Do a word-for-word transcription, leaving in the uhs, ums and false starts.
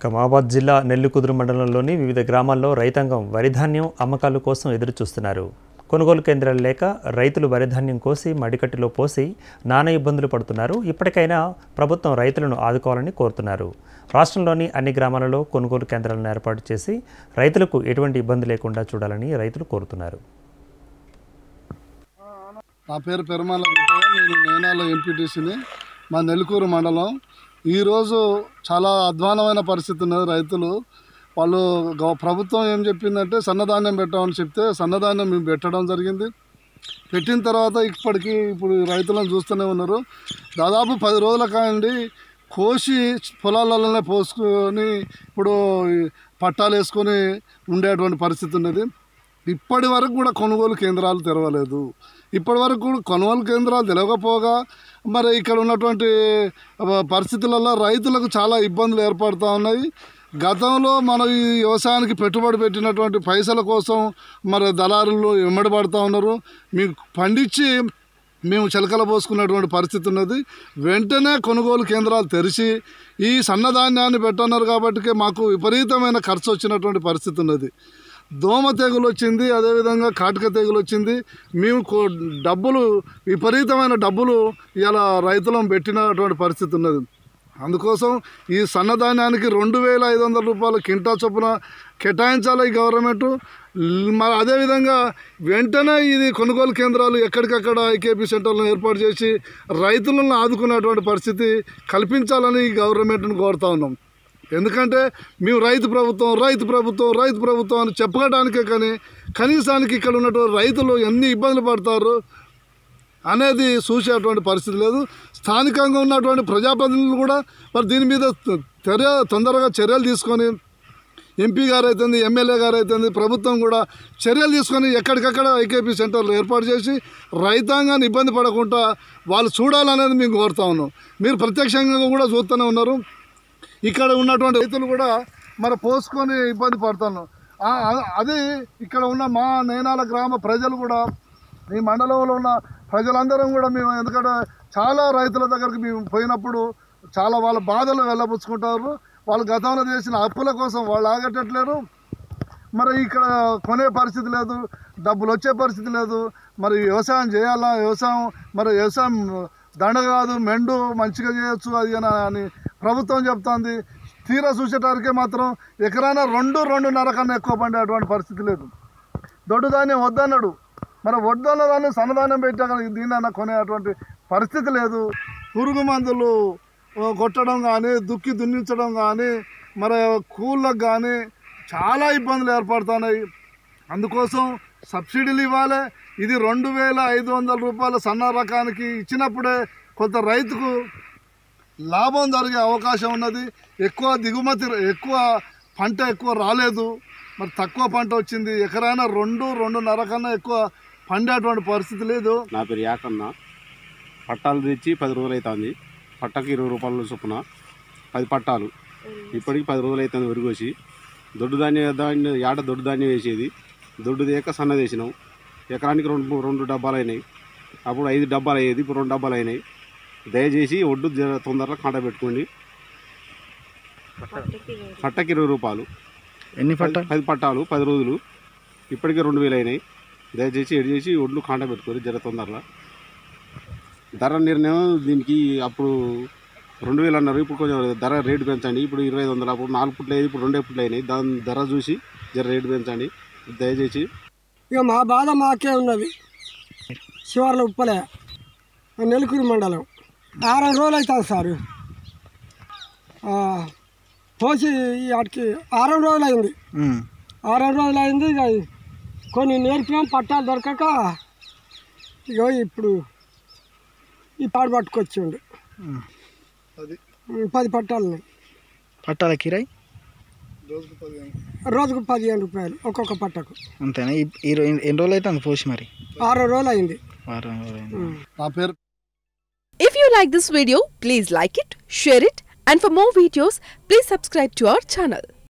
మహబూబాబాద్ జిల్లా నెల్లికుదురు మండలంలోని వివిధ గ్రామాల్లో రైతాంగం వరిధాన్యం అమ్మకాల కోసం ఎదురు చూస్తున్నారు. కొనుగోలు కేంద్రాలు లేక రైతులు వరిధాన్యం కోసి మడికట్టులో పోసి నానా ఇబ్బందులు పడుతున్నారు. ఇప్పటికైనా ప్రభుత్వం రైతులను ఆదుకోవాలని కోరుతున్నారు. రాష్ట్రంలోని అన్ని గ్రామాలలో కొనుగోలు కేంద్రాలను ఏర్పాటు చేసి రైతులకు ఎటువంటి ఇబ్బంది లేకుండా చూడాలని రైతులు కోరుతున్నారు. నా పేరు పెరుమాల నేను నేనాలో ఎంపీటీసీని. మా నెల్లికూరు మండలం ఈరోజు చాలా అధ్వానమైన పరిస్థితి ఉన్నది. రైతులు వాళ్ళు ప్రభుత్వం ఏం చెప్పిందంటే సన్నధాన్యం పెట్టామని చెప్తే సన్నధాన్యం మేము పెట్టడం జరిగింది. పెట్టిన తర్వాత ఇప్పటికీ ఇప్పుడు రైతులను చూస్తూనే ఉన్నారు. దాదాపు పది రోజుల కాండి కోసి పొలాలలోనే పోసుకొని ఇప్పుడు పట్టాలు వేసుకొని ఉండేటువంటి పరిస్థితి ఉన్నది. ఇప్పటి వరకు కూడా కొనుగోలు కేంద్రాలు తెరవలేదు. ఇప్పటి వరకు కూడా కొనుగోలు కేంద్రాలు తెలవకపోగా మరి ఇక్కడ ఉన్నటువంటి పరిస్థితులలో రైతులకు చాలా ఇబ్బందులు ఏర్పడుతూ ఉన్నాయి. గతంలో మన ఈ వ్యవసాయానికి పెట్టుబడి పెట్టినటువంటి పైసల కోసం మరి దళారులు ఎమ్మడిపడుతూ ఉన్నారు. మీకు పండించి మేము చిలకల పోసుకున్నటువంటి పరిస్థితి ఉన్నది. వెంటనే కొనుగోలు కేంద్రాలు తెరిచి ఈ సన్నధాన్యాన్ని పెట్టన్నారు కాబట్టి మాకు విపరీతమైన ఖర్చు వచ్చినటువంటి పరిస్థితి ఉన్నది. దోమ తెగులు వచ్చింది, అదేవిధంగా కాటక తెగులు వచ్చింది. మేము డబ్బులు విపరీతమైన డబ్బులు ఇలా రైతులను పెట్టినటువంటి పరిస్థితి ఉన్నది. అందుకోసం ఈ సన్నధాన్యానికి రెండు వేల ఐదు వందల రూపాయల కింటా చొప్పున కేటాయించాలి ఈ గవర్నమెంటు. మరి అదేవిధంగా వెంటనే ఇది కొనుగోలు కేంద్రాలు ఎక్కడికక్కడ ఐకేపీ సెంటర్లను ఏర్పాటు చేసి రైతులను ఆదుకునేటువంటి పరిస్థితి కల్పించాలని ఈ గవర్నమెంట్ను కోరుతా ఉన్నాం. ఎందుకంటే మేము రైతు ప్రభుత్వం రైతు ప్రభుత్వం రైతు ప్రభుత్వం అని చెప్పడానికే కానీ కనీసానికి ఇక్కడ ఉన్నటువంటి రైతులు ఎన్ని ఇబ్బందులు పడతారు అనేది చూసేటువంటి పరిస్థితి లేదు. స్థానికంగా ఉన్నటువంటి ప్రజాప్రతినిధులు కూడా మరి దీని మీద చర్య తొందరగా చర్యలు తీసుకొని ఎంపీ గారు అవుతుంది, ఎమ్మెల్యే గారు అవుతుంది, ప్రభుత్వం కూడా చర్యలు తీసుకొని ఎక్కడికక్కడ ఐకేపీ సెంటర్లు ఏర్పాటు చేసి రైతాంగాన్ని ఇబ్బంది పడకుండా వాళ్ళు చూడాలనేది మేము కోరుతా ఉన్నాం. మీరు ప్రత్యక్షంగా కూడా చూస్తూనే ఉన్నారు. ఇక్కడ ఉన్నటువంటి రైతులు కూడా మరి పోసుకొని ఇబ్బంది పడుతున్నాం. అది ఇక్కడ ఉన్న మా నేనాల గ్రామ ప్రజలు కూడా ఈ మండలంలో ఉన్న ప్రజలందరం కూడా మేము ఎందుకంటే చాలా రైతుల దగ్గరికి మేము పోయినప్పుడు చాలా వాళ్ళ బాధలు వెళ్ళబుచ్చుకుంటారు. వాళ్ళు గతంలో చేసిన అప్పుల కోసం వాళ్ళు ఆగేటట్లేరు. మరి ఇక్కడ కొనే పరిస్థితి లేదు, డబ్బులు వచ్చే పరిస్థితి లేదు. మరి వ్యవసాయం చేయాలా, వ్యవసాయం మరి వ్యవసాయం దండ కాదు, మెండు మంచిగా చేయొచ్చు అది అని ప్రభుత్వం చెప్తుంది. తీరా చూసేటానికే మాత్రం ఎకరాన రెండు రెండున్నర కన్నా ఎక్కువ పండేటువంటి పరిస్థితి లేదు. దొడ్డు ధాన్యం వద్దన్నాడు, మరి వద్దన్న దాన్ని సన్నధాన్యం పెట్టాక దీనన్నా కొనేటువంటి పరిస్థితి లేదు. పురుగు మందులు కొట్టడం కానీ, దుక్కి దున్నించడం కానీ, మరి కూళ్ళకు కానీ చాలా ఇబ్బందులు ఏర్పడుతున్నాయి. అందుకోసం సబ్సిడీలు ఇవ్వాలి. ఇది రెండు వేల ఐదు వందల రూపాయల సన్న రకానికి ఇచ్చినప్పుడే కొంత రైతుకు లాభం జరిగే అవకాశం ఉన్నది. ఎక్కువ దిగుమతి ఎక్కువ పంట ఎక్కువ రాలేదు, మరి తక్కువ పంట వచ్చింది. ఎకరైనా రెండు రెండున్నర కన్నా ఎక్కువ పండేటువంటి పరిస్థితి లేదు. నా పేరు యాకన్న. పట్టాలు తెచ్చి పది రోజులు అవుతుంది. పట్టకు ఇరవై రూపాయల చొప్పున పది పట్టాలు ఇప్పటికి పది రోజులు అవుతుంది. వరిగోసి దొడ్డు ధాన్యం ధాన్యం ఏట దొడ్డు ధాన్యం వేసేది, దొడ్డు దేక సన్న వేసినాం. ఎకరానికి రెండు రెండు డబ్బాలు అయినాయి. అప్పుడు ఐదు డబ్బాలు అయ్యేది, ఇప్పుడు రెండు డబ్బాలు అయినాయి. దయచేసి ఒడ్డు తొందరగా కాంట పెట్టుకోండి. పట్టకి ఇరవై రూపాయలు ఎన్ని పట్ట పది పట్టాలు పది రోజులు ఇప్పటికే రెండు వేలు అయినాయి. దయచేసి ఎడి చేసి ఒడ్లు కాంట పెట్టుకోండి జర తొందరగా. ధర నిర్ణయం దీనికి అప్పుడు రెండు వేలు అన్నారు, ఇప్పుడు కొంచెం ధర రేటు పెంచండి. ఇప్పుడు ఇరవై ఐదు వందలు, అప్పుడు నాలుగు పుట్లు అయ్యి ఇప్పుడు రెండే పుట్లు అయినాయి. దాని ధర చూసి జర రేటు పెంచండి దయచేసి. ఇక మా బాధ మాకే ఉన్నది. శివార్ల ఉప్పలే నెల్లికూరు మండలం ఆరు రోజులు అవుతుంది సార్. పోసి వాటికి ఆరు రోజులు అయింది. ఆరు రోజులు అయింది. ఇక కొన్ని నేర్పినాం, పట్టాలు దొరకక ఇక ఇప్పుడు ఈ పాడు పట్టుకొచ్చిండు. పది పట్టాలు పట్టాల కిరాయి రోజుకు పదిహేను రూపాయలు ఒక్కొక్క పట్టకు. అంతేనా? ఈ ఎన్ని రోజులు అయితే అంత పోసి మరి ఆరు రోజులు అయింది. నా పేరు. If you like this video, please like it, share it, and for more videos, please subscribe to our channel.